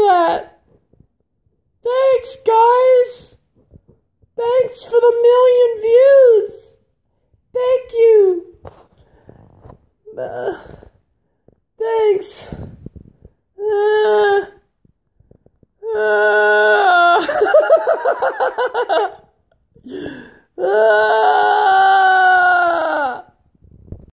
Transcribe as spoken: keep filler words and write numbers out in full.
that. Thanks, guys. Thanks for the million views. Thank you. Uh, thanks. Uh, uh.